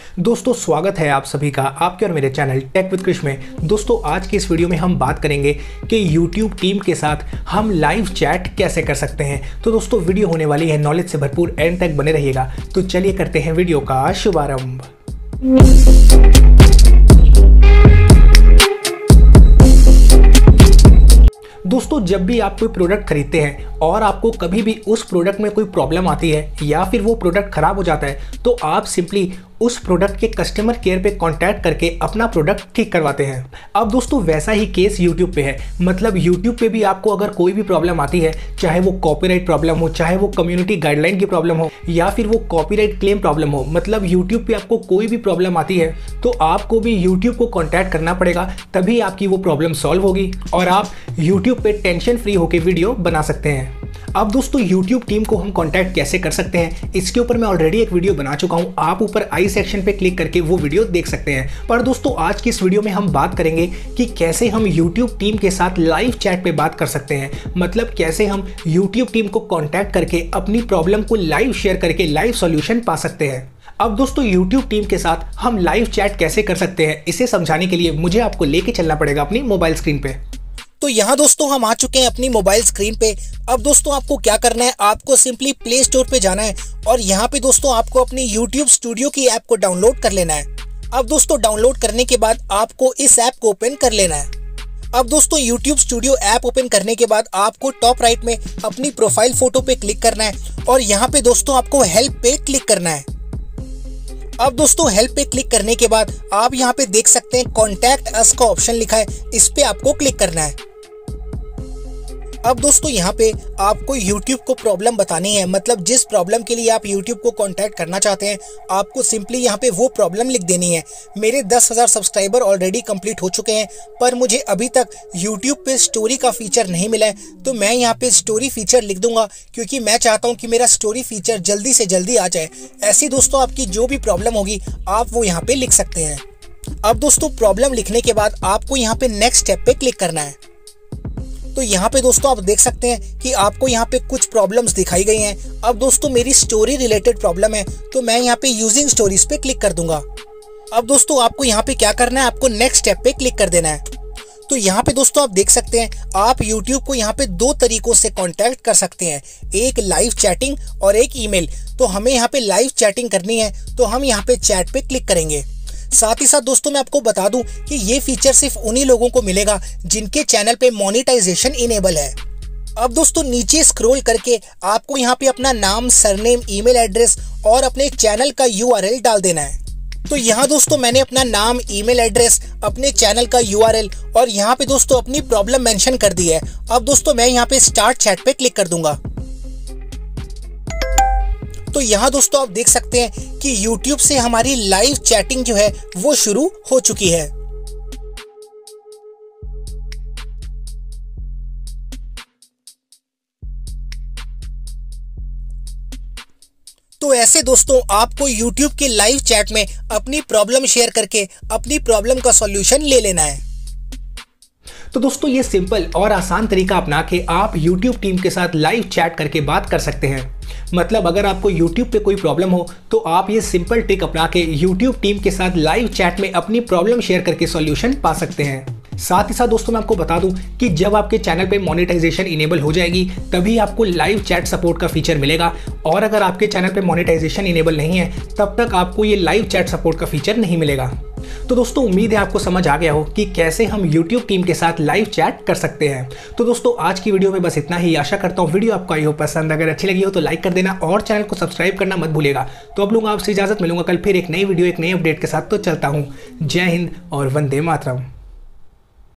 दोस्तों स्वागत है आप सभी का आपके और मेरे चैनल टेक विद कृष में। दोस्तों आज की इस वीडियो में हम बात करेंगे कि YouTube टीम के साथ हम लाइव चैट कैसे कर सकते हैं। तो दोस्तों वीडियो होने वाली है नॉलेज से भरपूर, एंड तक बने रहिएगा। तो चलिए करते हैं वीडियो का शुभारंभ। दोस्तों जब भी आप कोई प्रोडक्ट खरीदते हैं और आपको कभी भी उस प्रोडक्ट में कोई प्रॉब्लम आती है या फिर वो प्रोडक्ट खराब हो जाता है, तो आप सिंपली उस प्रोडक्ट के कस्टमर केयर पे कांटेक्ट करके अपना प्रोडक्ट ठीक करवाते हैं। अब दोस्तों वैसा ही केस YouTube पे है। मतलब YouTube पे भी आपको अगर कोई भी प्रॉब्लम आती है, चाहे वो कॉपीराइट प्रॉब्लम हो, चाहे वो कम्युनिटी गाइडलाइन की प्रॉब्लम हो या फिर वो कॉपीराइट क्लेम प्रॉब्लम हो, मतलब YouTube पे आपको कोई भी प्रॉब्लम आती है तो आपको भी YouTube को कॉन्टैक्ट करना पड़ेगा, तभी आपकी वो प्रॉब्लम सॉल्व होगी और आप YouTube पे टेंशन फ्री होकर वीडियो बना सकते हैं। अब दोस्तों YouTube टीम को हम कांटेक्ट कैसे कर सकते हैं, इसके ऊपर मैं ऑलरेडी एक वीडियो बना चुका हूं। आप ऊपर आई सेक्शन पे क्लिक करके वो वीडियो देख सकते हैं। पर दोस्तों आज की इस वीडियो में हम बात करेंगे कि कैसे हम YouTube टीम के साथ लाइव चैट पे बात कर सकते हैं। मतलब कैसे हम YouTube टीम को कांटेक्ट करके अपनी प्रॉब्लम को लाइव शेयर करके लाइव सॉल्यूशन पा सकते हैं। अब दोस्तों YouTube टीम के साथ हम लाइव चैट कैसे कर सकते हैं, इसे समझाने के लिए मुझे आपको लेके चलना पड़ेगा अपनी मोबाइल स्क्रीन पे। तो यहाँ दोस्तों हम आ चुके हैं अपनी मोबाइल स्क्रीन पे। अब दोस्तों आपको क्या करना है, आपको सिंपली प्ले स्टोर पे जाना है और यहाँ पे दोस्तों आपको अपनी YouTube स्टूडियो की ऐप को डाउनलोड कर लेना है। अब दोस्तों डाउनलोड करने के बाद आपको इस ऐप को ओपन कर लेना है। अब दोस्तों YouTube स्टूडियो ऐप ओपन करने के बाद आपको टॉप राइट में अपनी प्रोफाइल फोटो पे क्लिक करना है और यहाँ पे दोस्तों आपको हेल्प पे क्लिक करना है। अब दोस्तों हेल्प पे क्लिक करने के बाद आप यहाँ पे देख सकते हैं कॉन्टैक्ट अस का ऑप्शन लिखा है, इस पे आपको क्लिक करना है। अब दोस्तों यहाँ पे आपको YouTube को प्रॉब्लम बतानी है, मतलब जिस प्रॉब्लम के लिए आप YouTube को कांटेक्ट करना चाहते हैं आपको सिंपली यहाँ पे वो प्रॉब्लम लिख देनी है। मेरे 10,000 सब्सक्राइबर ऑलरेडी कंप्लीट हो चुके हैं, पर मुझे अभी तक YouTube पे स्टोरी का फीचर नहीं मिला है, तो मैं यहाँ पे स्टोरी फीचर लिख दूंगा क्योंकि मैं चाहता हूँ कि मेरा स्टोरी फीचर जल्दी से जल्दी आ जाए। ऐसी दोस्तों आपकी जो भी प्रॉब्लम होगी आप वो यहाँ पे लिख सकते हैं। अब दोस्तों प्रॉब्लम लिखने के बाद आपको यहाँ पे नेक्स्ट स्टेप पे क्लिक करना है। तो यहाँ पे दोस्तों आप देख सकते हैं कि आपको यहाँ पे कुछ प्रॉब्लम्स दिखाई गई हैं। अब दोस्तों मेरी स्टोरी रिलेटेड प्रॉब्लम है, तो मैं यहाँ पे यूजिंग स्टोरीज पे क्लिक कर दूंगा। अब दोस्तों आपको यहाँ पे क्या करना है, आपको नेक्स्ट स्टेप पे क्लिक कर देना है। तो यहाँ पे दोस्तों आप देख सकते हैं आप YouTube को यहाँ पे दो तरीकों से कांटेक्ट कर सकते हैं, एक लाइव चैटिंग और एक ईमेल। तो हमें यहाँ पे लाइव चैटिंग करनी है तो हम यहाँ पे चैट पे क्लिक करेंगे। साथ ही साथ दोस्तों मैं आपको बता दूं कि ये फीचर सिर्फ उन्हीं लोगों को मिलेगा जिनके चैनल पे मोनेटाइजेशन इनेबल है। अब दोस्तों नीचे स्क्रॉल करके आपको यहाँ पे अपना नाम, सरनेम, ईमेल एड्रेस और अपने चैनल का URL डाल देना है। तो यहाँ दोस्तों मैंने अपना नाम, ईमेल एड्रेस, अपने चैनल का URL और यहाँ पे दोस्तों अपनी प्रॉब्लम मेंशन कर दी है। अब दोस्तों मैं यहाँ पे स्टार्ट चैट पे क्लिक कर दूंगा। तो यहाँ दोस्तों आप देख सकते हैं कि YouTube से हमारी लाइव चैटिंग जो है वो शुरू हो चुकी है। तो ऐसे दोस्तों आपको YouTube के लाइव चैट में अपनी प्रॉब्लम शेयर करके अपनी प्रॉब्लम का सॉल्यूशन ले लेना है। तो दोस्तों ये सिंपल और आसान तरीका अपना के आप YouTube टीम के साथ लाइव चैट करके बात कर सकते हैं। मतलब अगर आपको YouTube पे कोई प्रॉब्लम हो तो आप ये सिंपल ट्रिक अपना के YouTube टीम के साथ लाइव चैट में अपनी प्रॉब्लम शेयर करके सॉल्यूशन पा सकते हैं। साथ ही साथ दोस्तों मैं आपको बता दूं कि जब आपके चैनल पे मोनेटाइजेशन इनेबल हो जाएगी तभी आपको लाइव चैट सपोर्ट का फीचर मिलेगा, और अगर आपके चैनल पे मोनेटाइजेशन इनेबल नहीं है तब तक आपको ये लाइव चैट सपोर्ट का फीचर नहीं मिलेगा। तो दोस्तों उम्मीद है आपको समझ आ गया हो कि कैसे हम YouTube टीम के साथ लाइव चैट कर सकते हैं। तो दोस्तों आज की वीडियो में बस इतना ही। आशा करता हूँ वीडियो आपको आई हो पसंद। अगर अच्छी लगी हो तो लाइक कर देना और चैनल को सब्सक्राइब करना मत भूलिएगा। तो अब लूँगा आपसे इजाजत, मिलूंगा कल फिर एक नई वीडियो एक नई अपडेट के साथ। तो चलता हूँ, जय हिंद और वंदे मातरम।